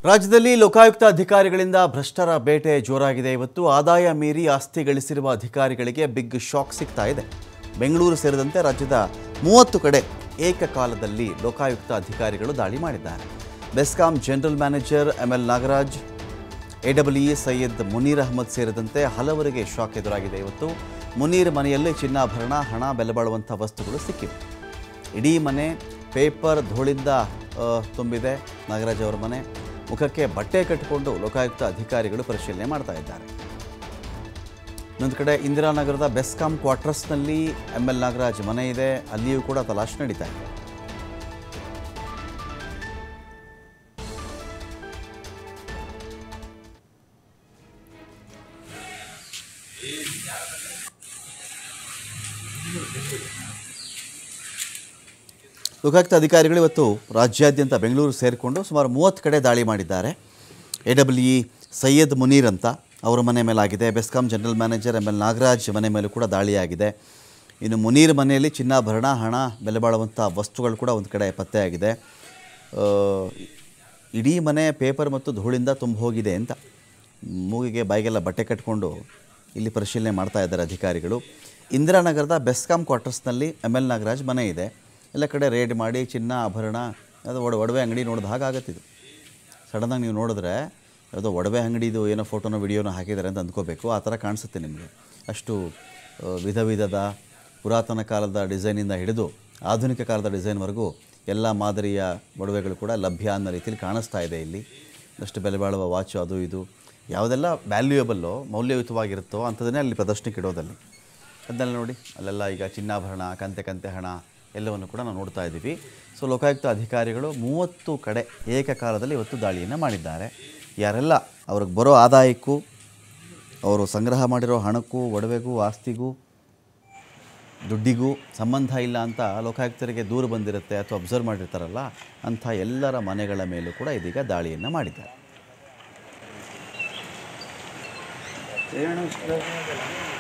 ರಾಜ್ಯದಲ್ಲಿ ಲೋಕಾಯುಕ್ತ ಅಧಿಕಾರಿಗಳಿಂದ ಭ್ರಷ್ಟರ ಬೇಟೆ ಜೋರಾಗಿದೆ. ಇವತ್ತು ಆದಾಯ ಮೀರಿ ಆಸ್ತಿ ಗಳಿಸಿರುವ ಅಧಿಕಾರಿಗಳಿಗೆ ಬಿಗ್ ಶಾಕ್ ಸಿಗ್ತಾ ಇದೆ. ಬೆಂಗಳೂರು ಸೇರಿದಂತೆ ರಾಜ್ಯದ 30 ಕಡೆ ಏಕಕಾಲದಲ್ಲಿ ಲೋಕಾಯುಕ್ತ ಅಧಿಕಾರಿಗಳು ದಾಳಿ ಮಾಡಿದ್ದಾರೆ. BESCOM general manager M L Nagaraj, A W E Syed Munir Ahmed ಸೇರಿದಂತೆ ಹಲವರಿಗೆ ಶಾಕ್ ಎದುರಾಗಿದೆ. ಇವತ್ತು ಮುನೀರ್ ಮನೆಯಲ್ಲಿ ಚಿನ್ನಾಭರಣ, ಹಣ, ಬೆಲೆ ಬಾಳುವಂಥ ವಸ್ತುಗಳು ಸಿಕ್ಕಿವೆ. ಇಡೀ ಮನೆ ಪೇಪರ್ ಧೂಳಿಂದ ತುಂಬಿದೆ. ನಾಗರಾಜ್ ಅವರ ಮನೆ ಮುಖಕ್ಕೆ ಬಟ್ಟೆ ಕಟ್ಟಿಕೊಂಡು ಲೋಕಾಯುಕ್ತ ಅಧಿಕಾರಿಗಳು ಪರಿಶೀಲನೆ ಮಾಡ್ತಾ ಇದ್ದಾರೆ. ಇನ್ನೊಂದು ಕಡೆ ಇಂದಿರಾನಗರದ ಬೆಸ್ಕಾಂ ಕ್ವಾರ್ಟರ್ಸ್ನಲ್ಲಿ ಎಂಎಲ್ ನಾಗರಾಜ್ ಮನೆ ಇದೆ, ಅಲ್ಲಿಯೂ ಕೂಡ ತಲಾಶ್ ನಡೀತಾ ಇದೆ. ಲೋಕಾಯುಕ್ತ ಅಧಿಕಾರಿಗಳು ಇವತ್ತು ರಾಜ್ಯಾದ್ಯಂತ ಬೆಂಗಳೂರು ಸೇರಿಕೊಂಡು ಸುಮಾರು 30 ಕಡೆ ದಾಳಿ ಮಾಡಿದ್ದಾರೆ. ಎಡಬ್ಲ್ಯೂಇ ಸೈಯದ್ ಮುನೀರ್ ಅಂತ ಅವರ ಮನೆ ಮೇಲಾಗಿದೆ. BESCOM general manager M L Nagaraj ಮನೆ ಮೇಲೂ ಕೂಡ ದಾಳಿಯಾಗಿದೆ. ಇನ್ನು ಮುನೀರ್ ಮನೆಯಲ್ಲಿ ಚಿನ್ನಾಭರಣ, ಹಣ, ಬೆಲೆ ಬಾಳುವಂಥ ವಸ್ತುಗಳು ಕೂಡ ಒಂದು ಕಡೆ ಪತ್ತೆಯಾಗಿದೆ. ಇಡೀ ಮನೆ ಪೇಪರ್ ಮತ್ತು ಧೂಳಿಂದ ತುಂಬ ಹೋಗಿದೆ ಅಂತ ಮೂಗಿಗೆ ಬಾಯಿಗೆಲ್ಲ ಬಟ್ಟೆ ಕಟ್ಟಿಕೊಂಡು ಇಲ್ಲಿ ಪರಿಶೀಲನೆ ಮಾಡ್ತಾ ಇದ್ದಾರೆ ಅಧಿಕಾರಿಗಳು. ಇಂದಿರಾನಗರದ ಬೆಸ್ಕಾಂ ಕ್ವಾರ್ಟರ್ಸ್ನಲ್ಲಿ ಎಂಎಲ್ ನಾಗರಾಜ್ ಮನೆ ಇದೆ. ಎಲ್ಲ ಕಡೆ ರೇಡ್ ಮಾಡಿ ಚಿನ್ನ, ಆಭರಣ, ಅದು ಒಡವೆ ಅಂಗಡಿ ನೋಡಿದ ಹಾಗಾಗತ್ತಿದು. ಸಡನ್ನಾಗಿ ನೀವು ನೋಡಿದ್ರೆ ಯಾವುದೋ ಒಡವೆ ಅಂಗಡಿದು ಏನೋ ಫೋಟೋನೋ ವಿಡಿಯೋನೋ ಹಾಕಿದ್ದಾರೆ ಅಂತ ಅಂದ್ಕೋಬೇಕು. ಆ ಥರ ಕಾಣಿಸುತ್ತೆ ನಿಮಗೆ. ಅಷ್ಟು ವಿಧ ವಿಧದ ಪುರಾತನ ಕಾಲದ ಡಿಸೈನಿಂದ ಹಿಡಿದು ಆಧುನಿಕ ಕಾಲದ ಡಿಸೈನ್ವರೆಗೂ ಎಲ್ಲ ಮಾದರಿಯ ಒಡವೆಗಳು ಕೂಡ ಲಭ್ಯ ಅನ್ನೋ ರೀತಿಯಲ್ಲಿ ಕಾಣಿಸ್ತಾ ಇದೆ. ಇಲ್ಲಿ ಅಷ್ಟು ಬೆಲೆ ಬಾಳುವ ವಾಚು, ಅದು ಇದು ಯಾವುದೆಲ್ಲ ವ್ಯಾಲ್ಯೂಯಬಲ್ಲೋ, ಮೌಲ್ಯಯುತವಾಗಿರುತ್ತೋ ಅಂಥದನ್ನೇ ಅಲ್ಲಿ ಪ್ರದರ್ಶನಕ್ಕೆ ಇಡೋದಲ್ಲಿ. ಅದನ್ನೆಲ್ಲ ನೋಡಿ, ಅಲ್ಲೆಲ್ಲ ಈಗ ಚಿನ್ನಾಭರಣ, ಕಂತೆ ಹಣ ಎಲ್ಲವನ್ನು ಕೂಡ ನಾವು ನೋಡ್ತಾ ಇದ್ದೀವಿ. ಸೊ ಲೋಕಾಯುಕ್ತ ಅಧಿಕಾರಿಗಳು 30 ಕಡೆ ಏಕಕಾಲದಲ್ಲಿ ಇವತ್ತು ದಾಳಿಯನ್ನು ಮಾಡಿದ್ದಾರೆ. ಯಾರೆಲ್ಲ ಅವ್ರಿಗೆ ಬರೋ ಆದಾಯಕ್ಕೂ, ಅವರು ಸಂಗ್ರಹ ಮಾಡಿರೋ ಹಣಕ್ಕೂ, ಒಡವೆಗೂ, ಆಸ್ತಿಗೂ, ದುಡ್ಡಿಗೂ ಸಂಬಂಧ ಇಲ್ಲ ಅಂತ ಲೋಕಾಯುಕ್ತರಿಗೆ ದೂರು ಬಂದಿರುತ್ತೆ ಅಥವಾ ಅಬ್ಸರ್ವ್ ಮಾಡಿರ್ತಾರಲ್ಲ, ಅಂಥ ಎಲ್ಲರ ಮನೆಗಳ ಮೇಲೂ ಕೂಡ ಇದೀಗ ದಾಳಿಯನ್ನು ಮಾಡಿದ್ದಾರೆ.